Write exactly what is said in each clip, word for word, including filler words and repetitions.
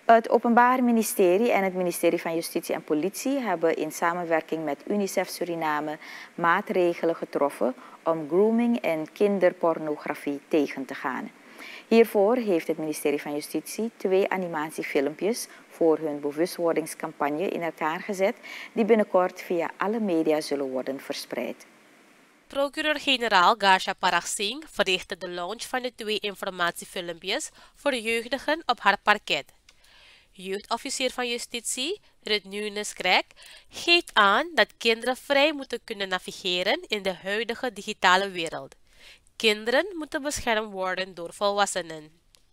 Het Openbaar Ministerie en het ministerie van Justitie en Politie hebben in samenwerking met UNICEF Suriname maatregelen getroffen om grooming en kinderpornografie tegen te gaan. Hiervoor heeft het ministerie van Justitie twee animatiefilmpjes voor hun bewustwordingscampagne in elkaar gezet, die binnenkort via alle media zullen worden verspreid. Procureur-generaal Garsha Parag Singh verrichtte de launch van de twee informatiefilmpjes voor de jeugdigen op haar parket. Jeugdofficier van Justitie, Ruud Nunes-Craig, geeft aan dat kinderen vrij moeten kunnen navigeren in de huidige digitale wereld. Kinderen moeten beschermd worden door volwassenen.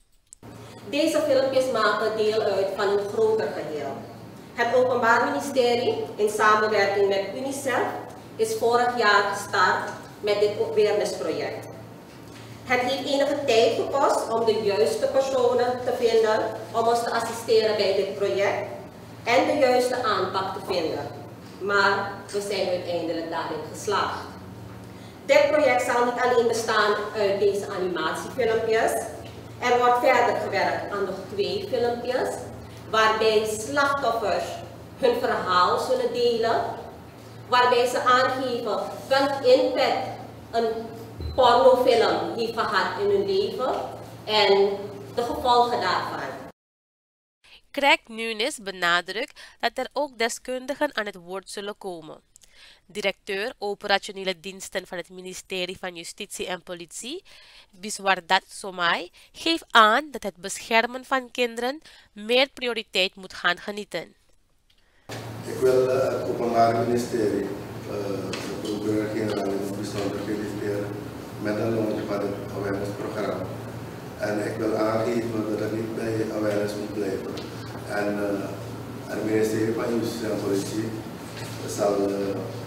Deze filmpjes maken deel uit van een groter geheel. Het Openbaar Ministerie, in samenwerking met UNICEF, is vorig jaar gestart met dit awareness-project. Het heeft enige tijd gekost om de juiste personen te vinden om ons te assisteren bij dit project en de juiste aanpak te vinden. Maar we zijn uiteindelijk daarin geslaagd. Dit project zal niet alleen bestaan uit deze animatiefilmpjes. Er wordt verder gewerkt aan nog twee filmpjes, waarbij slachtoffers hun verhaal zullen delen, waarbij ze aangeven welk impact een pornofilm heeft gehad in hun leven en de gevolgen daarvan. Craig Nunes benadrukt dat er ook deskundigen aan het woord zullen komen. Directeur operationele diensten van het ministerie van Justitie en Politie, Biswardat Somai, geeft aan dat het beschermen van kinderen meer prioriteit moet gaan genieten. Ik wil uh, het Openbaar Ministerie, uh, de procureur-generaal in het bijzonder feliciteren met de launch van het awareness-programma. En ik wil aangeven dat het niet bij awareness moet blijven. En uh, het ministerie van Justitie en Politie zal uh,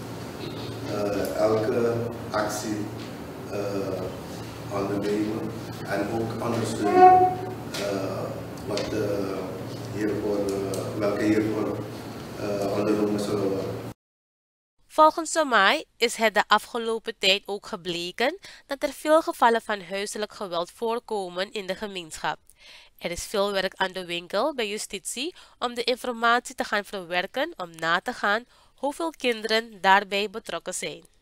uh, elke actie uh, ondernemen en ook ondersteunen uh, wat, uh, hiervoor, uh, welke hiervoor uh, ondernomen zullen worden. Volgens Somai is het de afgelopen tijd ook gebleken dat er veel gevallen van huiselijk geweld voorkomen in de gemeenschap. Er is veel werk aan de winkel bij justitie om de informatie te gaan verwerken om na te gaan hoeveel kinderen daarbij betrokken zijn.